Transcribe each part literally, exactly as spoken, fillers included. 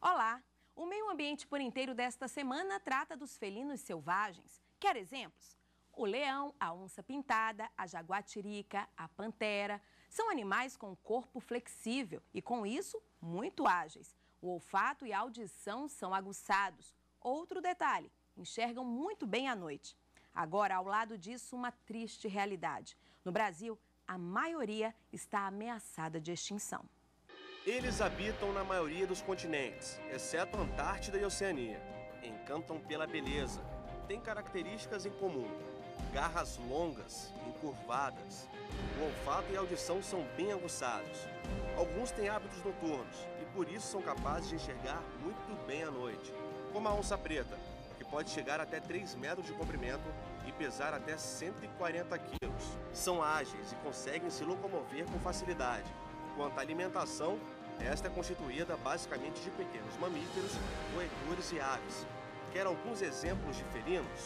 Olá! O Meio Ambiente por Inteiro desta semana trata dos felinos selvagens. Quer exemplos? O leão, a onça-pintada, a jaguatirica, a pantera são animais com corpo flexível e, com isso, muito ágeis. O olfato e a audição são aguçados. Outro detalhe, enxergam muito bem à noite. Agora, ao lado disso, uma triste realidade. No Brasil, a maioria está ameaçada de extinção. Eles habitam na maioria dos continentes, exceto a Antártida e a Oceania. Encantam pela beleza. Têm características em comum. Garras longas, encurvadas. O olfato e a audição são bem aguçados. Alguns têm hábitos noturnos e por isso são capazes de enxergar muito bem à noite. Como a onça preta, que pode chegar até três metros de comprimento e pesar até cento e quarenta quilos. São ágeis e conseguem se locomover com facilidade. Quanto à alimentação, esta é constituída basicamente de pequenos mamíferos, roedores e aves. Quer alguns exemplos de felinos?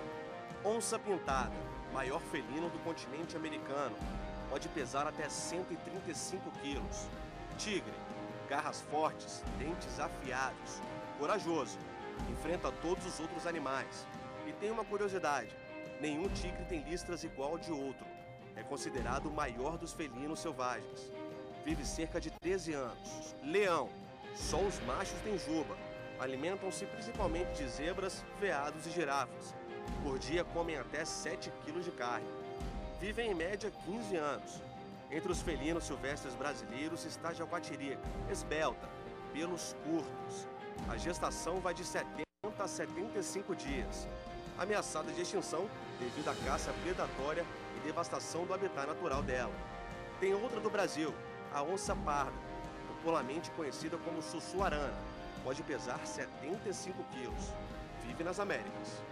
Onça-pintada, maior felino do continente americano, pode pesar até cento e trinta e cinco quilos. Tigre, garras fortes, dentes afiados, corajoso, enfrenta todos os outros animais. E tem uma curiosidade, nenhum tigre tem listras igual ao de outro. É considerado o maior dos felinos selvagens. Vive cerca de treze anos. Leão, só os machos têm juba. Alimentam-se principalmente de zebras, veados e girafas. Por dia comem até sete quilos de carne. Vivem em média quinze anos. Entre os felinos silvestres brasileiros está a jaguatirica, esbelta, pelos curtos. A gestação vai de setenta a setenta e cinco dias. Ameaçada de extinção devido à caça predatória e devastação do habitat natural dela. Tem outra do Brasil, a onça parda, popularmente conhecida como sussuarana, pode pesar setenta e cinco quilos. Vive nas Américas.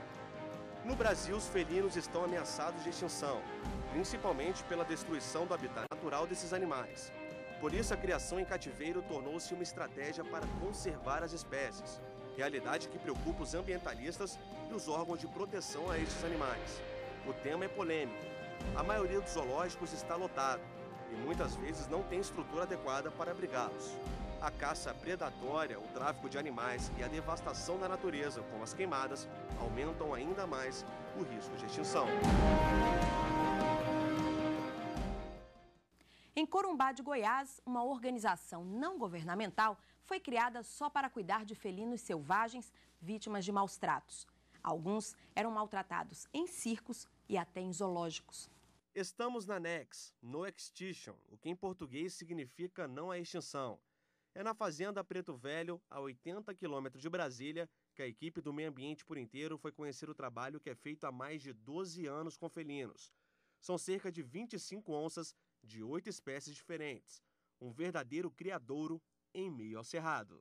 No Brasil, os felinos estão ameaçados de extinção, principalmente pela destruição do habitat natural desses animais. Por isso, a criação em cativeiro tornou-se uma estratégia para conservar as espécies, realidade que preocupa os ambientalistas e os órgãos de proteção a estes animais. O tema é polêmico. A maioria dos zoológicos está lotado e muitas vezes não tem estrutura adequada para abrigá-los. A caça predatória, o tráfico de animais e a devastação da natureza, como as queimadas, aumentam ainda mais o risco de extinção. Em Corumbá de Goiás, uma organização não governamental foi criada só para cuidar de felinos selvagens vítimas de maus tratos. Alguns eram maltratados em circos e até em zoológicos. Estamos na NEX, No Extinction, o que em português significa não à extinção. É na fazenda Preto Velho, a oitenta quilômetros de Brasília, que a equipe do Meio Ambiente por Inteiro foi conhecer o trabalho que é feito há mais de doze anos com felinos. São cerca de vinte e cinco onças de oito espécies diferentes. Um verdadeiro criadouro em meio ao cerrado.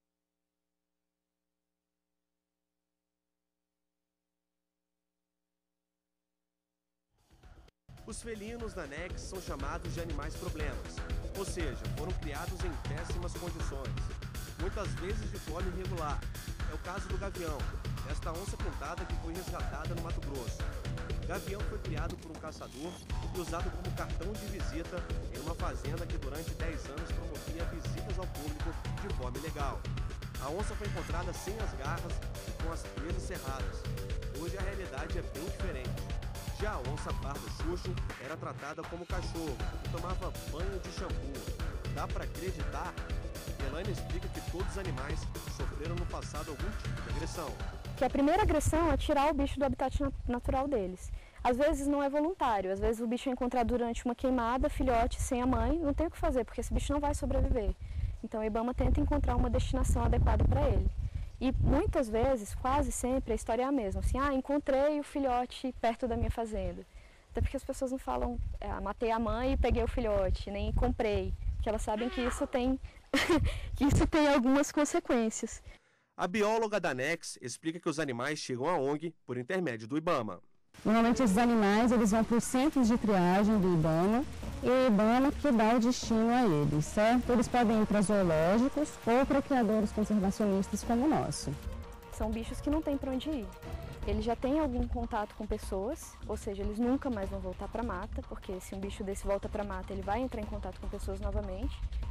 Os felinos da NEX são chamados de animais problemas, ou seja, foram criados em péssimas condições, muitas vezes de forma irregular. É o caso do gavião, esta onça pintada que foi resgatada no Mato Grosso. O gavião foi criado por um caçador e usado como cartão de visita em uma fazenda que durante dez anos promovia visitas ao público de forma ilegal. A onça foi encontrada sem as garras e com as presas cerradas. Hoje a realidade é bem diferente. Já a onça parda xuxo era tratada como cachorro e tomava banho de shampoo. Dá para acreditar? Elaine explica que todos os animais sofreram no passado algum tipo de agressão. Que a primeira agressão é tirar o bicho do habitat natural deles. Às vezes não é voluntário, às vezes o bicho é encontrado durante uma queimada, filhote, sem a mãe, não tem o que fazer, porque esse bicho não vai sobreviver. Então o IBAMA tenta encontrar uma destinação adequada para ele. E muitas vezes, quase sempre, a história é a mesma. Assim, ah, encontrei o filhote perto da minha fazenda. Até porque as pessoas não falam, ah, matei a mãe e peguei o filhote, nem comprei. Porque elas sabem que isso tem, que isso tem algumas consequências. A bióloga da NEX explica que os animais chegam à ONG por intermédio do IBAMA. Normalmente esses animais eles vão para os centros de triagem do IBAMA e o IBAMA que dá o destino a eles, certo? Eles podem ir para zoológicos ou para criadores conservacionistas como o nosso. São bichos que não têm para onde ir. Eles já têm algum contato com pessoas, ou seja, eles nunca mais vão voltar para a mata, porque se um bicho desse volta para a mata, ele vai entrar em contato com pessoas novamente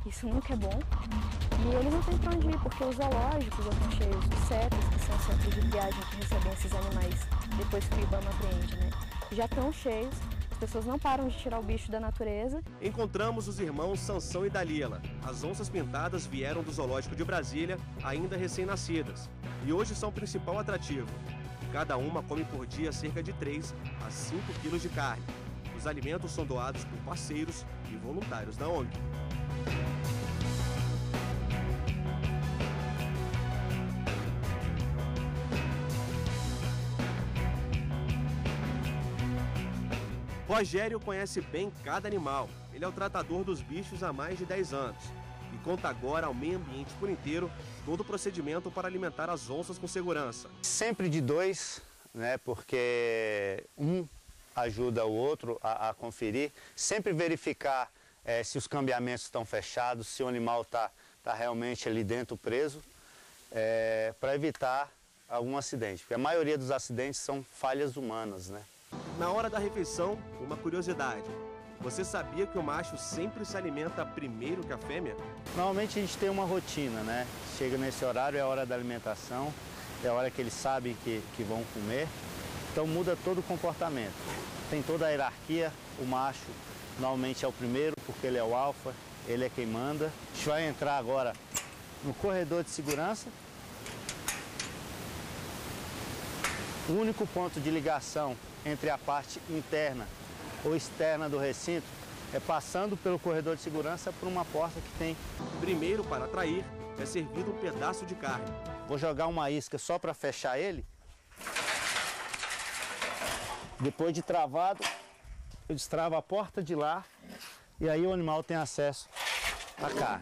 isso nunca é bom. E eles não têm para onde ir, porque os zoológicos já estão cheios, os CETES, que são centros de triagem que recebem esses animais depois que o IBAMA apreende, né? Já estão cheios, as pessoas não param de tirar o bicho da natureza. Encontramos os irmãos Sansão e Dalila. As onças pintadas vieram do zoológico de Brasília, ainda recém-nascidas, e hoje são o principal atrativo. Cada uma come por dia cerca de três a cinco quilos de carne. Os alimentos são doados por parceiros e voluntários da O N G. Rogério conhece bem cada animal. Ele é o tratador dos bichos há mais de dez anos e conta agora ao meio ambiente por inteiro todo o procedimento para alimentar as onças com segurança. Sempre de dois, né, porque um ajuda o outro a, a conferir, sempre verificar é, se os cambiamentos estão fechados, se o animal está tá realmente ali dentro preso, é, para evitar algum acidente, porque a maioria dos acidentes são falhas humanas, né? Na hora da refeição, uma curiosidade. Você sabia que o macho sempre se alimenta primeiro que a fêmea? Normalmente a gente tem uma rotina, né? Chega nesse horário, é a hora da alimentação, é a hora que eles sabem que, que vão comer. Então muda todo o comportamento. Tem toda a hierarquia, o macho normalmente é o primeiro, porque ele é o alfa, ele é quem manda. A gente vai entrar agora no corredor de segurança. O único ponto de ligação entre a parte interna ou externa do recinto é passando pelo corredor de segurança por uma porta que tem. Primeiro, para atrair, é servido um pedaço de carne. Vou jogar uma isca só para fechar ele. Depois de travado, eu destravo a porta de lá e aí o animal tem acesso à carne.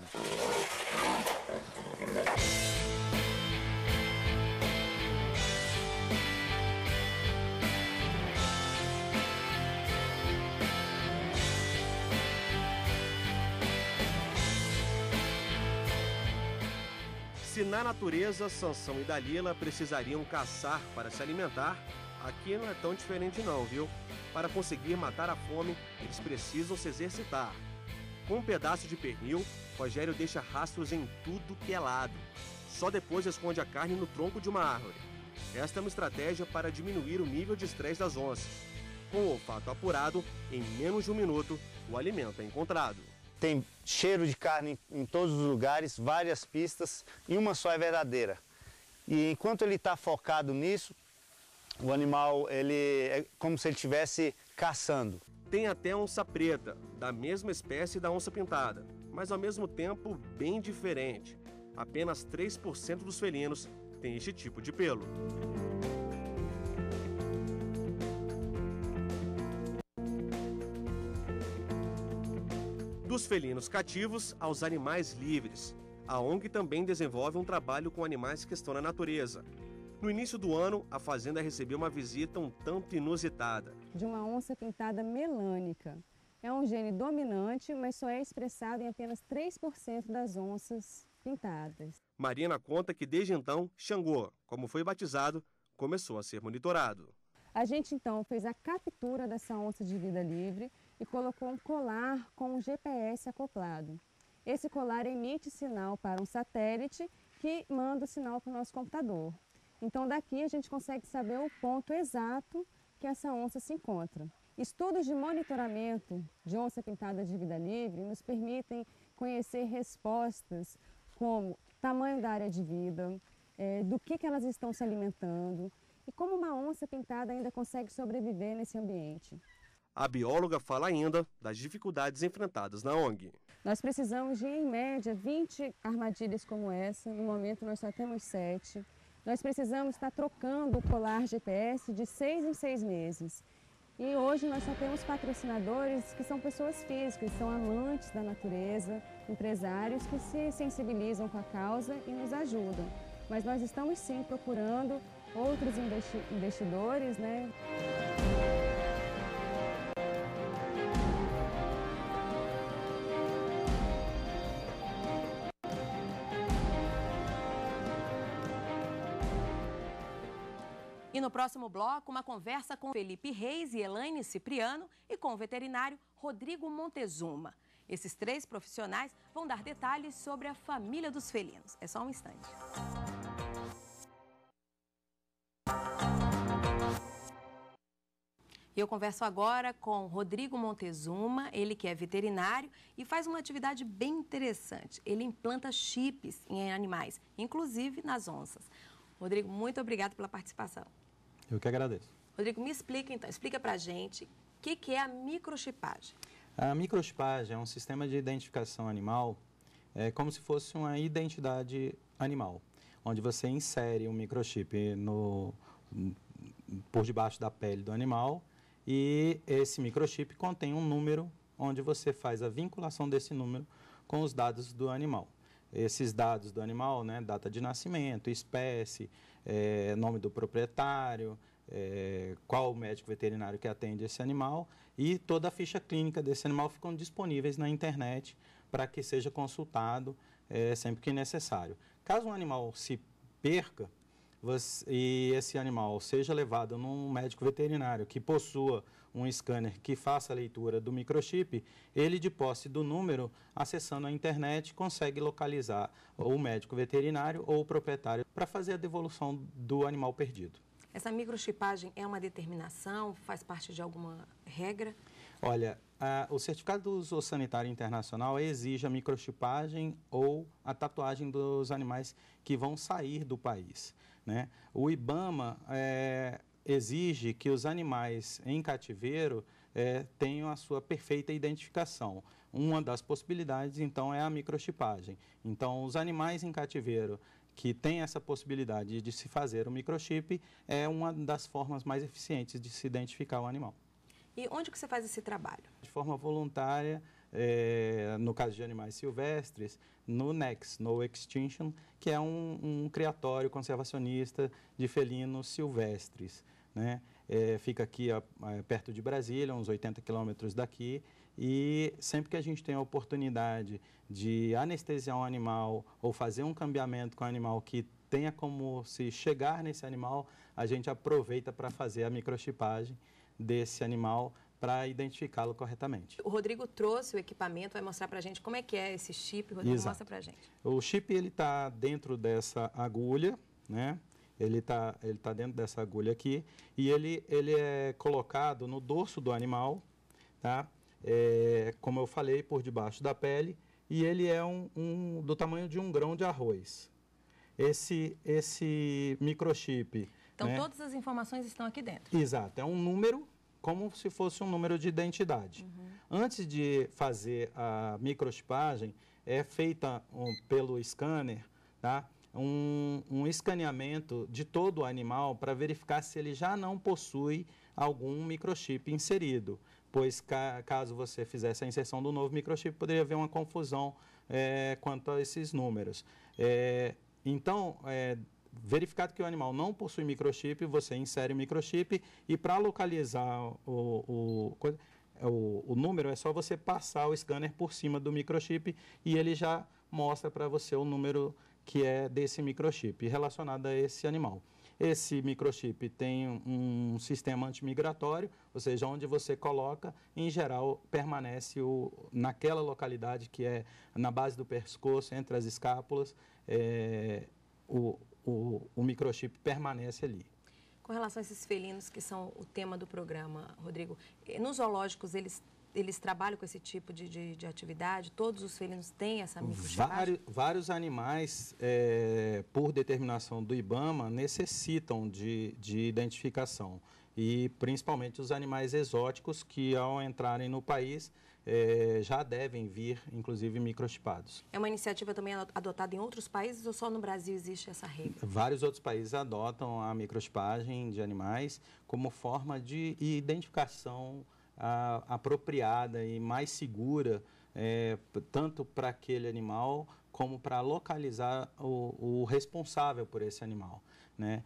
Se na natureza, Sansão e Dalila precisariam caçar para se alimentar, aqui não é tão diferente não, viu? Para conseguir matar a fome, eles precisam se exercitar. Com um pedaço de pernil, Rogério deixa rastros em tudo que é lado. Só depois esconde a carne no tronco de uma árvore. Esta é uma estratégia para diminuir o nível de estresse das onças. Com o olfato apurado, em menos de um minuto, o alimento é encontrado. Tem cheiro de carne em todos os lugares, várias pistas, e uma só é verdadeira. E enquanto ele está focado nisso, o animal ele é como se ele estivesse caçando. Tem até onça preta, da mesma espécie da onça pintada, mas ao mesmo tempo bem diferente. Apenas três por cento dos felinos têm este tipo de pelo. Dos felinos cativos aos animais livres, a O N G também desenvolve um trabalho com animais que estão na natureza. No início do ano, a fazenda recebeu uma visita um tanto inusitada. De uma onça pintada melânica. É um gene dominante, mas só é expressado em apenas três por cento das onças pintadas. Marina conta que desde então, Xangô, como foi batizado, começou a ser monitorado. A gente então fez a captura dessa onça de vida livre e colocou um colar com um G P S acoplado. Esse colar emite sinal para um satélite que manda o sinal para o nosso computador. Então daqui a gente consegue saber o ponto exato que essa onça se encontra. Estudos de monitoramento de onça pintada de vida livre nos permitem conhecer respostas como tamanho da área de vida, é, do que, que elas estão se alimentando e como uma onça pintada ainda consegue sobreviver nesse ambiente. A bióloga fala ainda das dificuldades enfrentadas na O N G. Nós precisamos de, em média, vinte armadilhas como essa. No momento, nós só temos sete. Nós precisamos estar trocando o colar G P S de seis em seis meses. E hoje nós só temos patrocinadores que são pessoas físicas, são amantes da natureza, empresários que se sensibilizam com a causa e nos ajudam. Mas nós estamos sim procurando outros investi- investidores, né? E no próximo bloco, uma conversa com Felipe Reis e Elaine Cipriano e com o veterinário Rodrigo Montezuma. Esses três profissionais vão dar detalhes sobre a família dos felinos. É só um instante. Eu converso agora com Rodrigo Montezuma, ele que é veterinário e faz uma atividade bem interessante. Ele implanta chips em animais, inclusive nas onças. Rodrigo, muito obrigado pela participação. Eu que agradeço. Rodrigo, me explica então, explica pra gente o que, que é a microchipagem. A microchipagem é um sistema de identificação animal, é como se fosse uma identidade animal, onde você insere um microchip no, por debaixo da pele do animal e esse microchip contém um número onde você faz a vinculação desse número com os dados do animal. Esses dados do animal, né, data de nascimento, espécie, é, nome do proprietário, é, qual o médico veterinário que atende esse animal e toda a ficha clínica desse animal ficam disponíveis na internet para que seja consultado é, sempre que necessário. Caso um animal se perca você, e esse animal seja levado num médico veterinário que possua um scanner que faça a leitura do microchip, ele, de posse do número, acessando a internet, consegue localizar o médico veterinário ou o proprietário para fazer a devolução do animal perdido. Essa microchipagem é uma determinação, faz parte de alguma regra? Olha, a, o certificado do Zoossanitário Internacional exige a microchipagem ou a tatuagem dos animais que vão sair do país, né? O IBAMA é, exige que os animais em cativeiro é, tenham a sua perfeita identificação. Uma das possibilidades, então, é a microchipagem. Então, os animais em cativeiro que tem essa possibilidade de se fazer o microchip é uma das formas mais eficientes de se identificar o animal. E onde que você faz esse trabalho? De forma voluntária, é, no caso de animais silvestres, no NEX, No Extinction, que é um, um criatório conservacionista de felinos silvestres, né? É, fica aqui a, a, perto de Brasília, uns oitenta quilômetros daqui, e sempre que a gente tem a oportunidade de anestesiar um animal ou fazer um cambiamento com o animal que tenha como se chegar nesse animal, a gente aproveita para fazer a microchipagem desse animal para identificá-lo corretamente. O Rodrigo trouxe o equipamento, vai mostrar para a gente como é que é esse chip. Rodrigo, Exato. Mostra para a gente. O chip está dentro dessa agulha, né? Ele está ele tá dentro dessa agulha aqui e ele, ele é colocado no dorso do animal, tá? É, como eu falei, por debaixo da pele, e ele é um, um, do tamanho de um grão de arroz. Esse, esse microchip... Então, né? Todas as informações estão aqui dentro. Exato, é um número como se fosse um número de identidade. Uhum. Antes de fazer a microchipagem, é feita um, pelo scanner, tá? um, um escaneamento de todo o animal para verificar se ele já não possui algum microchip inserido, pois ca, caso você fizesse a inserção do novo microchip, poderia haver uma confusão é, quanto a esses números. É, então, é, verificado que o animal não possui microchip, você insere o microchip e para localizar o, o, o, o número é só você passar o scanner por cima do microchip e ele já mostra para você o número que é desse microchip relacionado a esse animal. Esse microchip tem um sistema antimigratório, ou seja, onde você coloca, em geral, permanece o, naquela localidade que é na base do pescoço, entre as escápulas, é, o, o, o microchip permanece ali. Com relação a esses felinos que são o tema do programa, Rodrigo, nos zoológicos eles, eles trabalham com esse tipo de, de, de atividade? Todos os felinos têm essa microchipagem? Vários, vários animais, é, por determinação do IBAMA, necessitam de, de identificação. E principalmente os animais exóticos que, ao entrarem no país, é, já devem vir, inclusive, microchipados. É uma iniciativa também adotada em outros países ou só no Brasil existe essa regra? Vários outros países adotam a microchipagem de animais como forma de identificação a, apropriada e mais segura, é, tanto para aquele animal como para localizar o, o responsável por esse animal, né?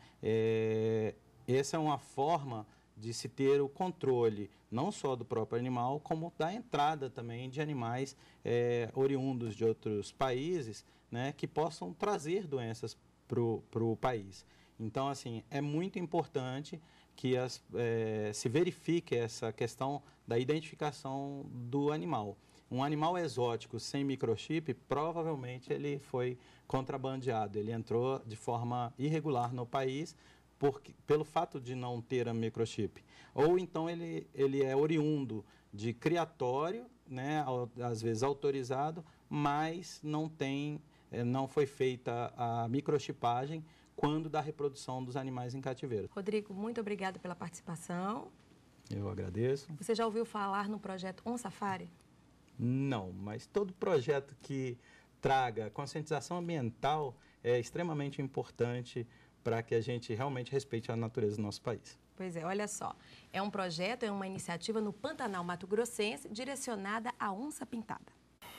É, essa é uma forma de se ter o controle não só do próprio animal, como da entrada também de animais é, oriundos de outros países, né, que possam trazer doenças para o país. Então, assim, é muito importante que as, é, se verifique essa questão da identificação do animal. Um animal exótico sem microchip, provavelmente ele foi contrabandeado, ele entrou de forma irregular no país porque, pelo fato de não ter a microchip. Ou então ele, ele é oriundo de criatório, né, às vezes autorizado, mas não, tem, não foi feita a microchipagem quando da reprodução dos animais em cativeiro. Rodrigo, muito obrigada pela participação. Eu agradeço. Você já ouviu falar no projeto On Safari? Não, mas todo projeto que traga conscientização ambiental é extremamente importante para que a gente realmente respeite a natureza do nosso país. Pois é, olha só. É um projeto, é uma iniciativa no Pantanal Mato Grossense direcionada à onça pintada.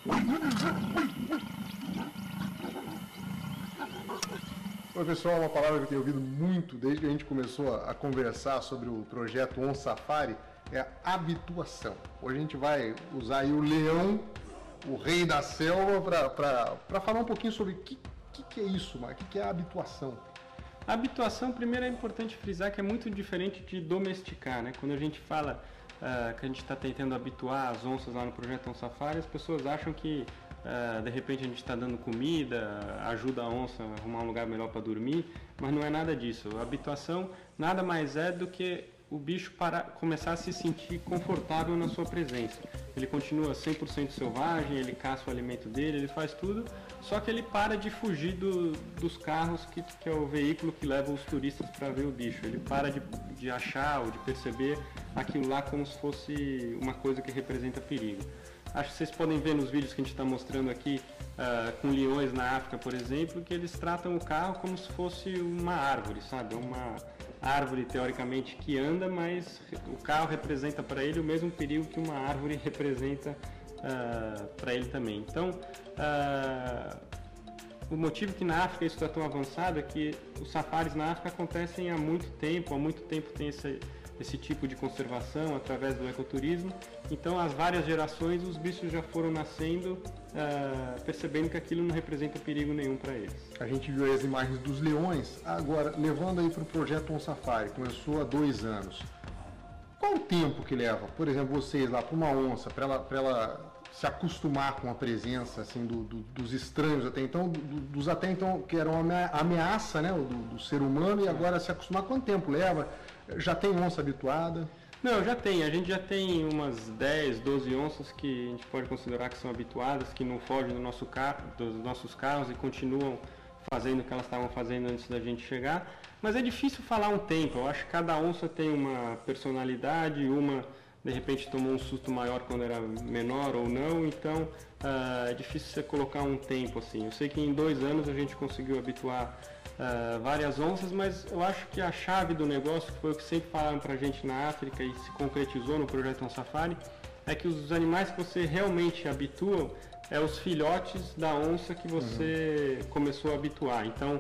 Oi, pessoal, uma palavra que eu tenho ouvido muito desde que a gente começou a conversar sobre o projeto On Safari é a habituação. Hoje a gente vai usar aí o leão, o rei da selva, para falar um pouquinho sobre o que, que, que é isso, o que, que é a habituação. A habituação, primeiro, é importante frisar que é muito diferente de domesticar, né? Quando a gente fala uh, que a gente está tentando habituar as onças lá no projeto On Safari, as pessoas acham que uh, de repente a gente está dando comida, ajuda a onça a arrumar um lugar melhor para dormir, mas não é nada disso. A habituação nada mais é do que o bicho para começar a se sentir confortável na sua presença. Ele continua cem por cento selvagem, ele caça o alimento dele, ele faz tudo, só que ele para de fugir do, dos carros, que, que é o veículo que leva os turistas para ver o bicho. Ele para de, de achar ou de perceber aquilo lá como se fosse uma coisa que representa perigo. Acho que vocês podem ver nos vídeos que a gente está mostrando aqui, uh, com leões na África, por exemplo, que eles tratam o carro como se fosse uma árvore, sabe? Uma árvore, teoricamente, que anda, mas o carro representa para ele o mesmo perigo que uma árvore representa uh, para ele também. Então, uh, o motivo que na África isso está tão avançado é que os safaris na África acontecem há muito tempo, há muito tempo tem esse, esse tipo de conservação através do ecoturismo. Então, as várias gerações, os bichos já foram nascendo, uh, percebendo que aquilo não representa perigo nenhum para eles. A gente viu aí as imagens dos leões, agora, levando aí para o projeto On Safari, começou há dois anos. Qual o tempo que leva, por exemplo, vocês lá, para uma onça, para ela, para ela se acostumar com a presença assim, do, do, dos estranhos até então, do, dos até então que eram uma ameaça, né, do, do ser humano, e agora se acostumar, quanto tempo leva? Já tem onça habituada? Não, já tem. A gente já tem umas dez, doze onças que a gente pode considerar que são habituadas, que não fogem do nosso carro, dos nossos carros e continuam fazendo o que elas estavam fazendo antes da gente chegar. Mas é difícil falar um tempo. Eu acho que cada onça tem uma personalidade, uma de repente tomou um susto maior quando era menor ou não, então uh, é difícil você colocar um tempo assim. Eu sei que em dois anos a gente conseguiu habituar Uh, várias onças, mas eu acho que a chave do negócio, que foi o que sempre falaram pra gente na África e se concretizou no projeto On Safari, é que os animais que você realmente habitua é os filhotes da onça que você uhum. começou a habituar. Então,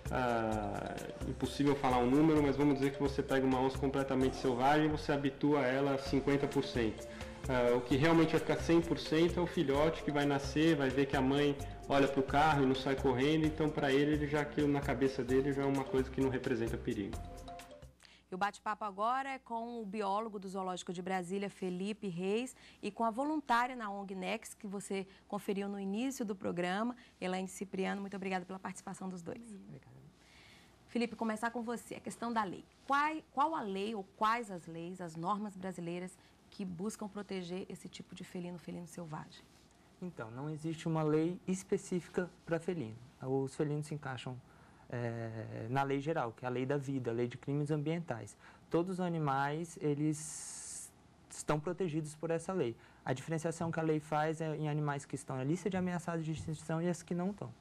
uh, impossível falar um número, mas vamos dizer que você pega uma onça completamente selvagem e você habitua ela cinquenta por cento. Uh, o que realmente vai ficar cem por cento é o filhote que vai nascer, vai ver que a mãe olha para o carro e não sai correndo, então para ele, ele já aquilo na cabeça dele já é uma coisa que não representa perigo. E o bate-papo agora é com o biólogo do Zoológico de Brasília, Felipe Reis, e com a voluntária na O N G Next, que você conferiu no início do programa, Elaine Cipriano. Muito obrigada pela participação dos dois. Obrigada. Felipe, começar com você, a questão da lei. Qual, qual a lei ou quais as leis, as normas brasileiras que buscam proteger esse tipo de felino, felino selvagem? Então, não existe uma lei específica para felino. Os felinos se encaixam é, na lei geral, que é a lei da vida, a lei de crimes ambientais. Todos os animais, eles estão protegidos por essa lei. A diferenciação que a lei faz é em animais que estão na lista de ameaçados de extinção e as que não estão.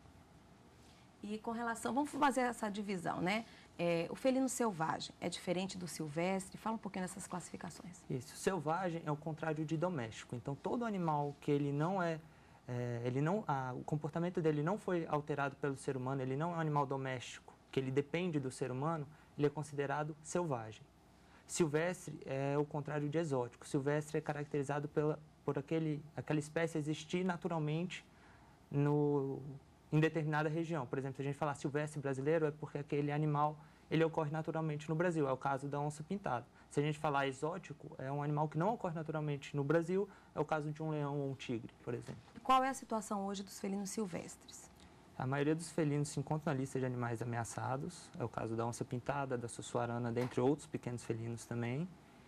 E com relação, vamos fazer essa divisão, né? É, o felino selvagem é diferente do silvestre? Fala um pouquinho dessas classificações. Isso, selvagem é o contrário de doméstico. Então, todo animal que ele não é, é ele não, ah, o comportamento dele não foi alterado pelo ser humano, ele não é um animal doméstico, que ele depende do ser humano, ele é considerado selvagem. Silvestre é o contrário de exótico. Silvestre é caracterizado pela, por aquele, aquela espécie existir naturalmente no, em determinada região. Por exemplo, se a gente falar silvestre brasileiro, é porque aquele animal ele ocorre naturalmente no Brasil, é o caso da onça-pintada. Se a gente falar exótico, é um animal que não ocorre naturalmente no Brasil, é o caso de um leão ou um tigre, por exemplo. Qual é a situação hoje dos felinos silvestres? A maioria dos felinos se encontra na lista de animais ameaçados, é o caso da onça-pintada, da sussuarana, dentre outros pequenos felinos também.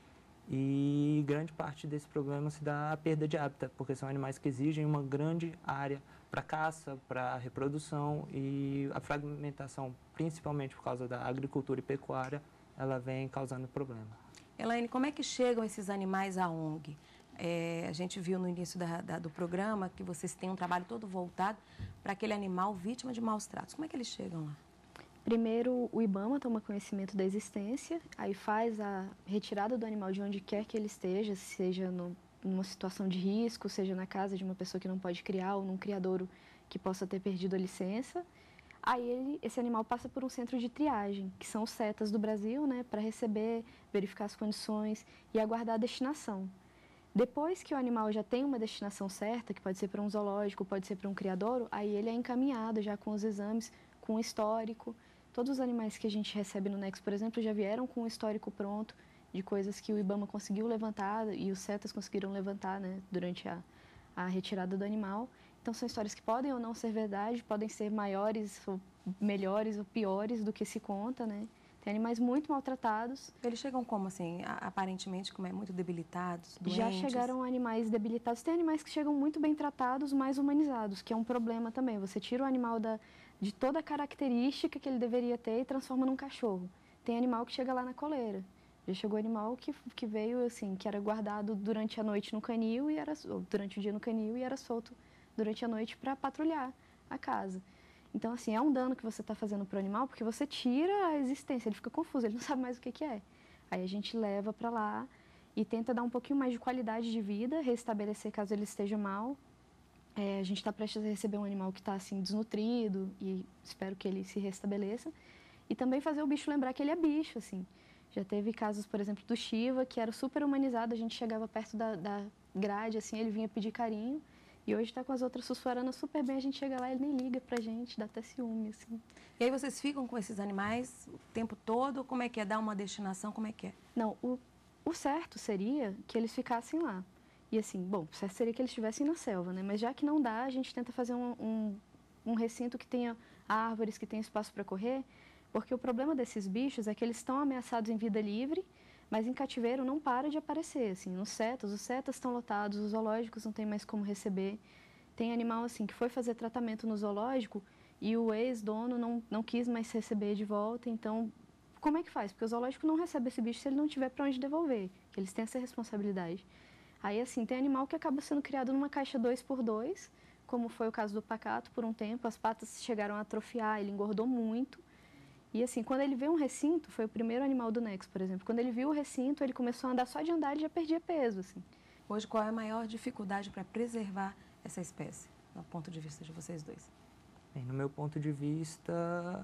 E grande parte desse problema se dá à perda de hábitat, porque são animais que exigem uma grande área para caça, para reprodução, e a fragmentação, principalmente por causa da agricultura e pecuária, ela vem causando problema. Elaine, como é que chegam esses animais à O N G? É, a gente viu no início da, da, do programa que vocês têm um trabalho todo voltado para aquele animal vítima de maus tratos. Como é que eles chegam lá? Primeiro, o IBAMA toma conhecimento da existência, aí faz a retirada do animal de onde quer que ele esteja, seja no, numa situação de risco, seja na casa de uma pessoa que não pode criar ou num criadouro que possa ter perdido a licença. Aí ele, esse animal passa por um centro de triagem, que são os CETAs do Brasil, né, para receber, verificar as condições e aguardar a destinação. Depois que o animal já tem uma destinação certa, que pode ser para um zoológico, pode ser para um criadouro, aí ele é encaminhado já com os exames, com o histórico. Todos os animais que a gente recebe no Nexo, por exemplo, já vieram com um histórico pronto de coisas que o IBAMA conseguiu levantar e os CETAs conseguiram levantar, né, durante a, a retirada do animal. Então, são histórias que podem ou não ser verdade, podem ser maiores, ou melhores ou piores do que se conta, né? Tem animais muito maltratados. Eles chegam como, assim, aparentemente, como é, muito debilitados, doentes? Já chegaram animais debilitados. Tem animais que chegam muito bem tratados, mais humanizados, que é um problema também. Você tira o animal da, de toda a característica que ele deveria ter e transforma num cachorro. Tem animal que chega lá na coleira. Já chegou animal que, que veio, assim, que era guardado durante a noite no canil, e era, ou durante o dia no canil e era solto durante a noite para patrulhar a casa. Então, assim, é um dano que você está fazendo para o animal, porque você tira a existência, ele fica confuso, ele não sabe mais o que, que é. Aí a gente leva para lá e tenta dar um pouquinho mais de qualidade de vida, restabelecer caso ele esteja mal. É, a gente está prestes a receber um animal que está, assim, desnutrido e espero que ele se restabeleça. E também fazer o bicho lembrar que ele é bicho, assim. Já teve casos, por exemplo, do Shiva, que era super humanizado, a gente chegava perto da, da grade, assim, ele vinha pedir carinho. E hoje está com as outras sussuaranas super bem, a gente chega lá e ele nem liga pra gente, dá até ciúme, assim. E aí vocês ficam com esses animais o tempo todo? Como é que é? Dar uma destinação? Como é que é? Não, o, o certo seria que eles ficassem lá. E assim, bom, o certo seria que eles estivessem na selva, né? Mas já que não dá, a gente tenta fazer um, um, um recinto que tenha árvores, que tenha espaço para correr, porque o problema desses bichos é que eles estão ameaçados em vida livre, mas em cativeiro não para de aparecer, assim, nos CETAs, os CETAs estão lotados, os zoológicos não tem mais como receber. Tem animal, assim, que foi fazer tratamento no zoológico e o ex-dono não, não quis mais receber de volta, então, como é que faz? Porque o zoológico não recebe esse bicho se ele não tiver para onde devolver, eles têm essa responsabilidade. Aí, assim, tem animal que acaba sendo criado numa caixa dois por dois, como foi o caso do pacato por um tempo, as patas chegaram a atrofiar, ele engordou muito. E assim, quando ele vê um recinto, foi o primeiro animal do Nexo, por exemplo, quando ele viu o recinto, ele começou a andar só de andar, ele já perdia peso, assim. Hoje, qual é a maior dificuldade para preservar essa espécie, do ponto de vista de vocês dois? Bem, no meu ponto de vista,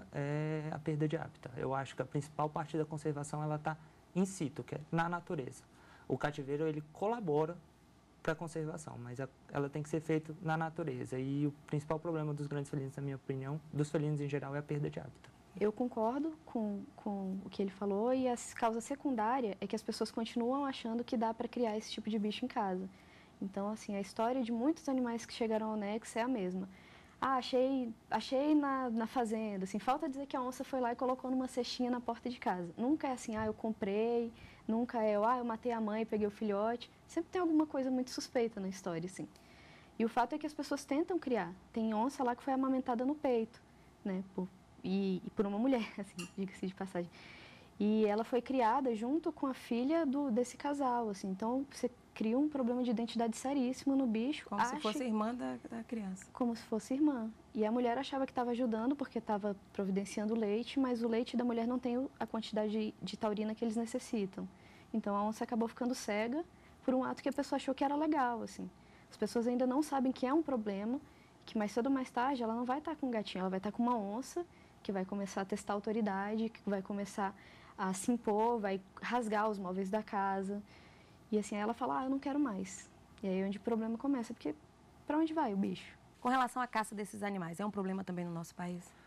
é a perda de hábitat. Eu acho que a principal parte da conservação, ela está in situ, que é na natureza. O cativeiro, ele colabora para a conservação, mas a, ela tem que ser feita na natureza. E o principal problema dos grandes felinos, na minha opinião, dos felinos em geral, é a perda de hábitat. Eu concordo com, com o que ele falou, e a causa secundária é que as pessoas continuam achando que dá para criar esse tipo de bicho em casa. Então, assim, a história de muitos animais que chegaram ao Nexo é a mesma. Ah, achei, achei na, na fazenda, assim, falta dizer que a onça foi lá e colocou numa cestinha na porta de casa. Nunca é assim, ah, eu comprei, nunca é, ah, eu matei a mãe e peguei o filhote. Sempre tem alguma coisa muito suspeita na história, assim. E o fato é que as pessoas tentam criar. Tem onça lá que foi amamentada no peito, né, por E, e por uma mulher, assim, diga-se de passagem. E ela foi criada junto com a filha do, desse casal, assim. Então, você cria um problema de identidade seríssimo no bicho. Como acha, se fosse irmã da, da criança. Como se fosse irmã. E a mulher achava que estava ajudando porque estava providenciando leite, mas o leite da mulher não tem a quantidade de, de taurina que eles necessitam. Então, a onça acabou ficando cega por um ato que a pessoa achou que era legal, assim. As pessoas ainda não sabem que é um problema, que mais cedo ou mais tarde ela não vai estar com um gatinho, ela vai estar com uma onça, que vai começar a testar autoridade, que vai começar a se impor, vai rasgar os móveis da casa. E assim, aí ela fala, ah, eu não quero mais. E aí é onde o problema começa, porque para onde vai o bicho? Com relação à caça desses animais, é um problema também no nosso país?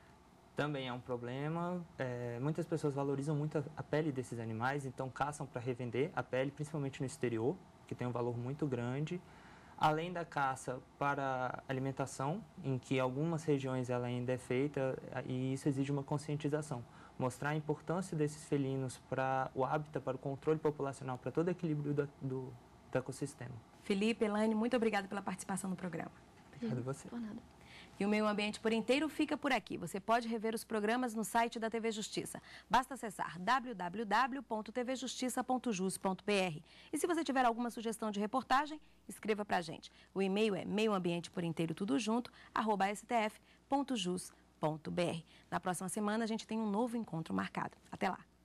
também é um problema. É, muitas pessoas valorizam muito a, a pele desses animais, então caçam para revender a pele, principalmente no exterior, que tem um valor muito grande. Além da caça para alimentação, em que algumas regiões ela ainda é feita, e isso exige uma conscientização. Mostrar a importância desses felinos para o hábitat, para o controle populacional, para todo o equilíbrio do, do, do ecossistema. Felipe, Elaine, muito obrigada pela participação no programa. Obrigado a você. Por nada. E o Meio Ambiente por Inteiro fica por aqui. Você pode rever os programas no site da T V Justiça. Basta acessar w w w ponto t v justiça ponto jus ponto b r. E se você tiver alguma sugestão de reportagem, escreva pra gente. O e-mail é meioambienteporinteiro tudo junto, arroba s t f ponto jus ponto b r. Na próxima semana a gente tem um novo encontro marcado. Até lá!